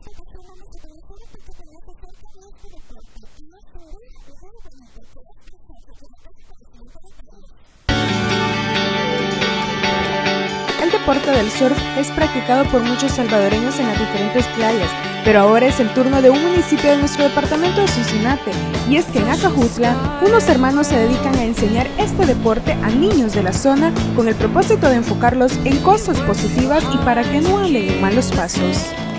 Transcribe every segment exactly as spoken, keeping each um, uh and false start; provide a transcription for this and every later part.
El deporte del surf es practicado por muchos salvadoreños en las diferentes playas, pero ahora es el turno de un municipio de nuestro departamento de Zorzunate, y es que en Acajutla, unos hermanos se dedican a enseñar este deporte a niños de la zona con el propósito de enfocarlos en cosas positivas y para que no anden en malos pasos.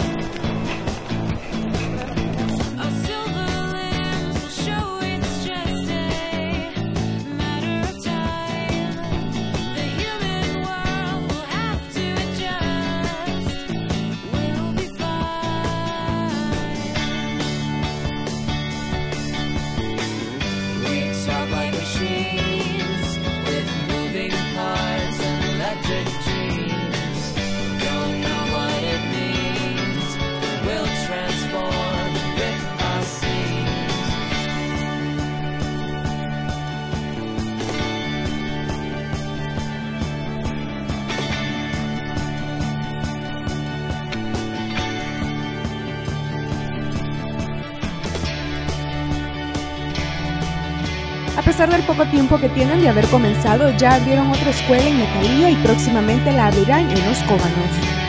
A pesar del poco tiempo que tienen de haber comenzado, ya abrieron otra escuela en Metalillo y próximamente la abrirán en Los Cóbanos.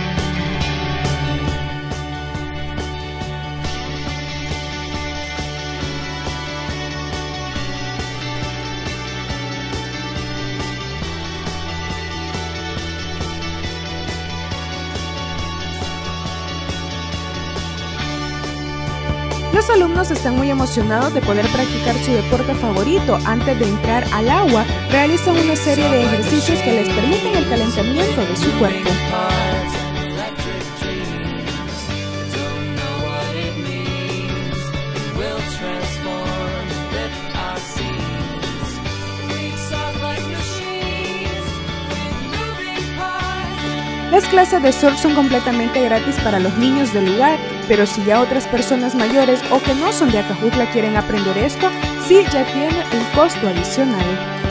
Los alumnos están muy emocionados de poder practicar su deporte favorito. Antes de entrar al agua, realizan una serie de ejercicios que les permiten el calentamiento de su cuerpo. Las clases de surf son completamente gratis para los niños del lugar, pero si ya otras personas mayores o que no son de Acajutla quieren aprender esto, sí ya tiene un costo adicional.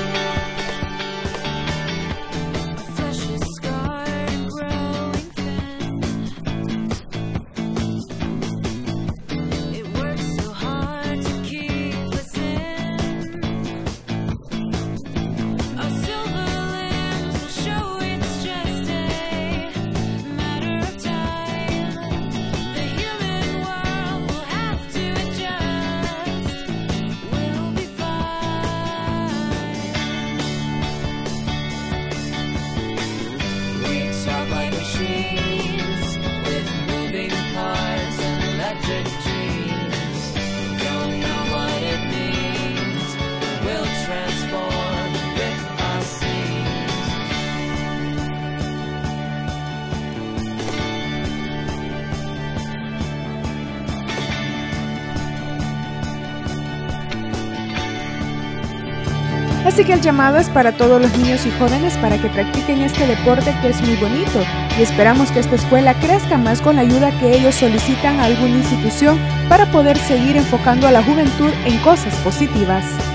Así que el llamado es para todos los niños y jóvenes para que practiquen este deporte que es muy bonito, y esperamos que esta escuela crezca más con la ayuda que ellos solicitan a alguna institución para poder seguir enfocando a la juventud en cosas positivas.